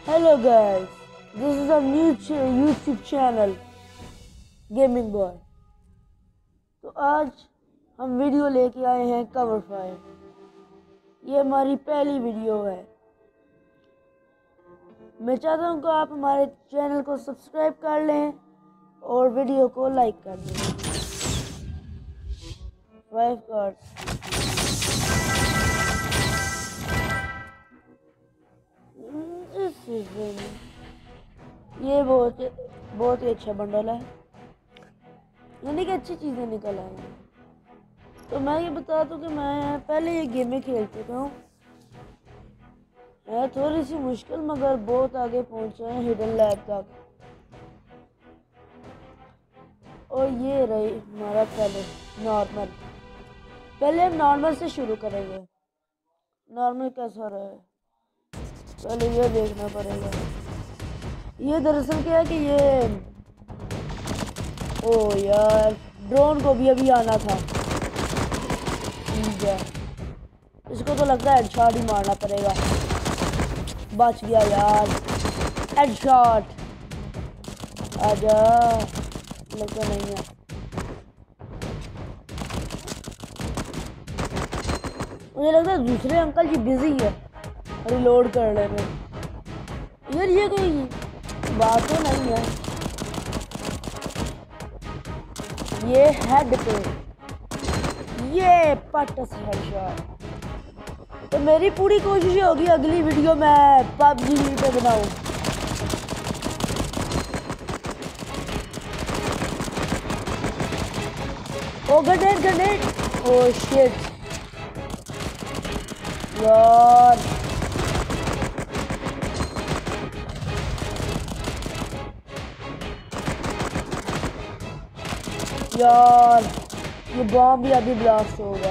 Hello guys, this is a new YouTube channel gaming boy. तो आज हम video लेके आए हैं कवर फायर। ये हमारी पहली वीडियो है। मैं चाहता हूँ कि आप हमारे चैनल को सब्सक्राइब कर लें और वीडियो को लाइक कर दें। 5 कार्ड्स। ये बहुत ही अच्छा बंडल है, यानी कि अच्छी चीज़ें निकल आई हैं। तो मैं ये बता दूं कि मैं पहले ये गेमें खेल चुका हूँ। है थोड़ी सी मुश्किल मगर बहुत आगे पहुँचा है हिडन लैब तक। और ये रही हमारा पहले नॉर्मल। पहले हम नॉर्मल से शुरू करेंगे। नॉर्मल कैसा रहा है पहले ये देखना पड़ेगा। ये दरअसल क्या है कि ये ओ यार ड्रोन को भी अभी आना था। ठीक है, इसको तो लगता है हेडशॉट ही मारना पड़ेगा। बच गया यार, हेडशॉट। आजा, लगता नहीं है। मुझे लगता है दूसरे अंकल जी बिजी है रिलोड करने में। यार ये कोई बात तो नहीं है। ये हेड पे ये पट से हेडशॉट। तो मेरी पूरी कोशिश होगी अगली वीडियो में पबजी पे बनाऊं। ओ ग्रेनेड ओ शिट यार। यार ये बॉम्ब भी अभी ब्लास्ट होगा।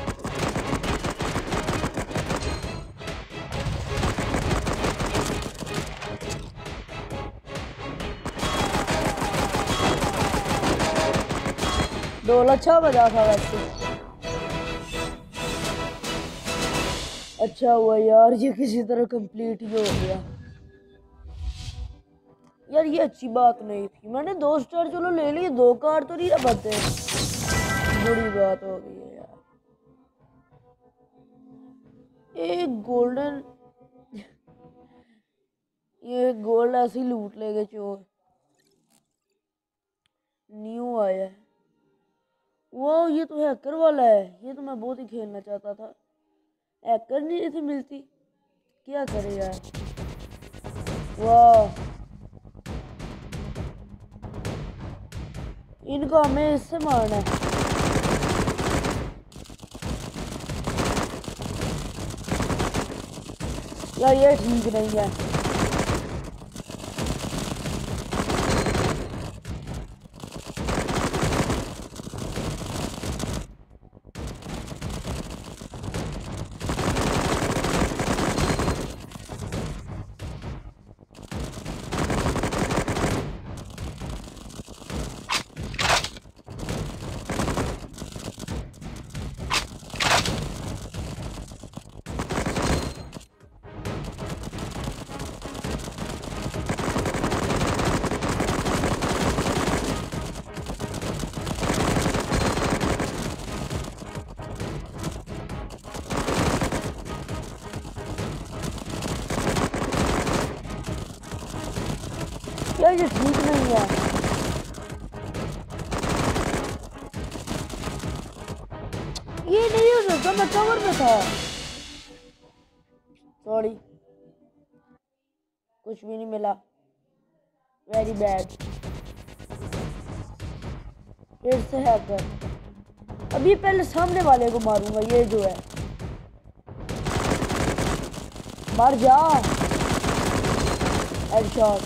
डोल अच्छा बजा था वैसे। अच्छा हुआ यार ये किसी तरह कंप्लीट ही हो गया। यार ये अच्छी बात नहीं थी। मैंने 2 स्टार चलो ले लिए, 2 कार्ड तो नहीं बनते। बुरी बात हो गई है यार। एक गोल्डन ये गोल्ड ऐसे ही लूट लेंगे चोर। न्यू आया है वो। ये तो हैकर वाला है। ये तो मैं बहुत ही खेलना चाहता था। हैकर नहीं थी मिलती, क्या करे यार। वाह, इनको हमें इससे मारना है। यार ये ठीक नहीं है। यार ये ठीक नहीं है। ये नहीं हो सकता, मैं कवर में था। सॉरी, कुछ भी नहीं मिला। Very bad. फिर से हैकर। अभी पहले सामने वाले को मारूंगा। ये जो है मर जा। हेडशॉट।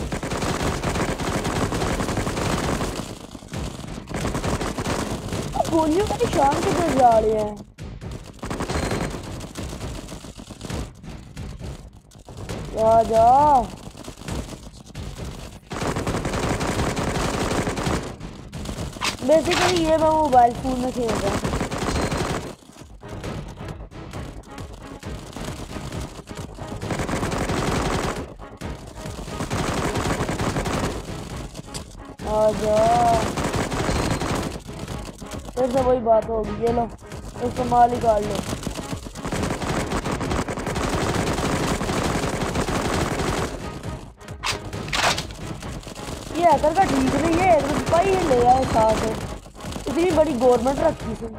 गोलियों का निशान किधर जा रहे हैं। जा बेसिकली ये मैं मोबाइल फोन में खेल रहा हूँ। आजा, फिर से वही बात होगी। ये लो, इसको माल ही काट लो। ये हैकर का ठीक नहीं है, एक रुपया ही ले आए साथ। इतनी बड़ी गवर्नमेंट रखी थी।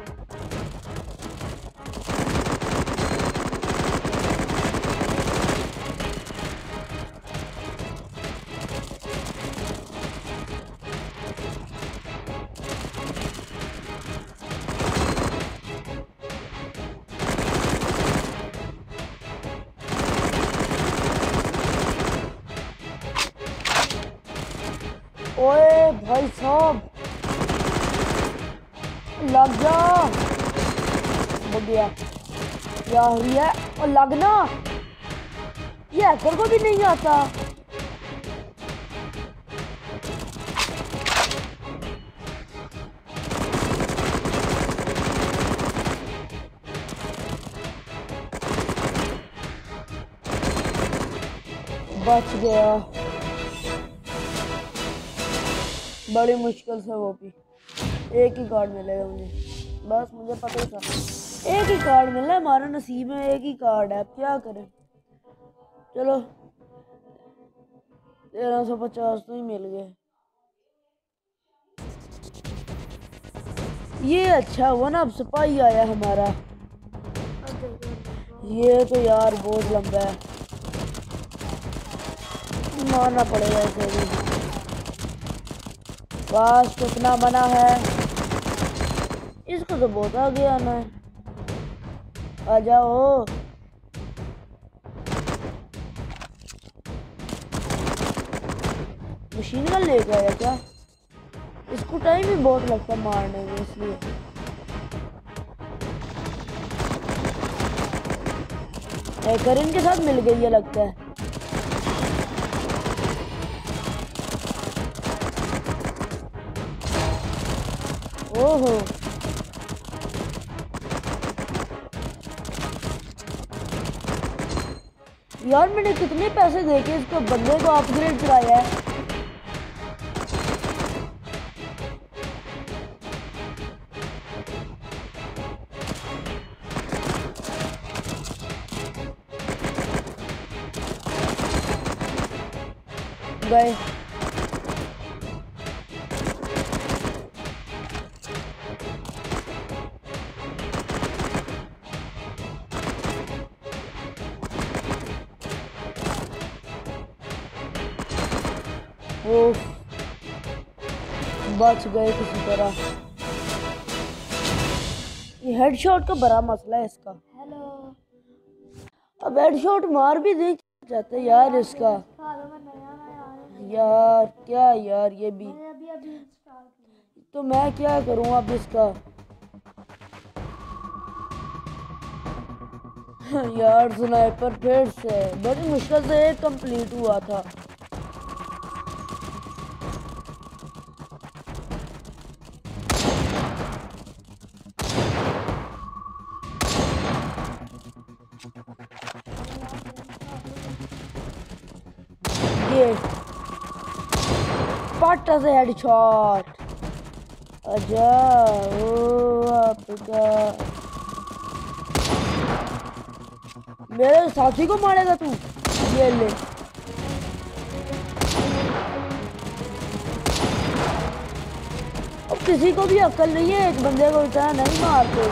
ओए भाई साहब, लग जा। हो गया यार, ये और लगना, ये हैकर को भी नहीं आता। बच गया बड़ी मुश्किल से। वो भी एक ही कार्ड मिलेगा मुझे, बस मुझे पता ही था एक ही कार्ड मिलना है। हमारा नसीब में एक ही कार्ड है, अब क्या करें। चलो 1350 तो ही मिल गए। ये अच्छा हुआ ना, अब सिपाही आया हमारा। ये तो यार बहुत लंबा है, मारना पड़ेगा ऐसे भी। बस कितना बना है, इसको तो बहुत आगे आना है। आ जाओ, मशीन गन लेके आया क्या? इसको टाइम भी बहुत लगता है मारने में, इसलिए। करीन के साथ मिल गई है लगता है। ओहो, यार मैंने कितने पैसे देके इसको बंदे को अपग्रेड कराया है। गए बच गए किसी तरह। ये हेडशॉट का बड़ा मसला है इसका। हेलो, अब हेडशॉट मार भी नहीं जाते यार इसका। यार क्या यार, ये भी तो मैं क्या करूं अब इसका। यार स्नाइपर फिर से बड़ी मुश्किल से एक कंप्लीट हुआ था। ये पाटा से हेडशॉट। अच्छा ओ आपका, मेरे साथी को मारेगा तू? ये ले, अब किसी को भी अक्ल नहीं है, एक बंदे को इतना नहीं मारते।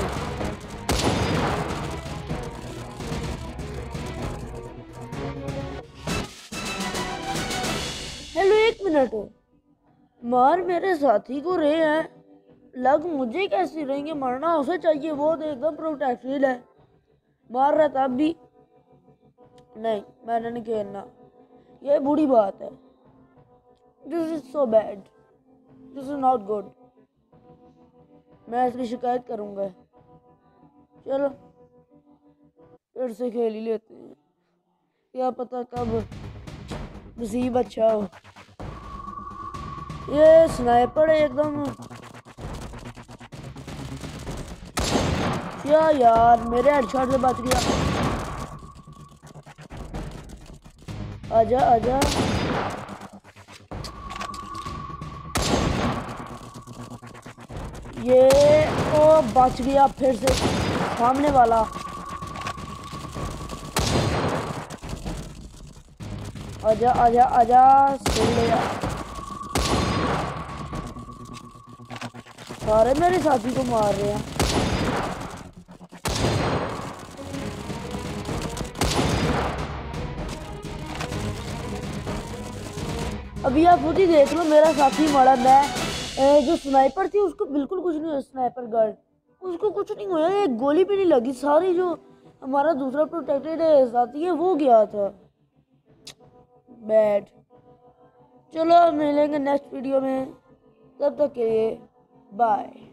हेलो, एक मिनट, मार मेरे साथी को रहे हैं, लग मुझे कैसे रहेंगे? मरना उसे चाहिए, वो तो एकदम प्रोटेक्टेड है। मार रहा था भी नहीं, मैंने नहीं खेलना, ये बुरी बात है। This is so bad, this is not good. मैं इसकी शिकायत करूंगा। चलो फिर से खेल ही लेते हैं, क्या पता कब नसीब अच्छा हो। ये स्नाइपर एकदम, क्या यार मेरे हेडशॉट से बच गया। आजा आजा, ये ओ बच गया फिर से सामने वाला। आजा आजा आजा सुन ले यार। सारे मेरे साथी को मार रहे हैं। अभी आप खुद ही देख लो, मेरा साथी मारा। मैं जो स्नाइपर थी उसको बिल्कुल कुछ नहीं हुआ। स्नाइपर गार्ड उसको कुछ नहीं हुआ, एक गोली भी नहीं लगी। सारी जो हमारा दूसरा प्रोटेक्टेड साथी है वो गया था। बैड। चलो मिलेंगे नेक्स्ट वीडियो में, तब तक के लिए बाय।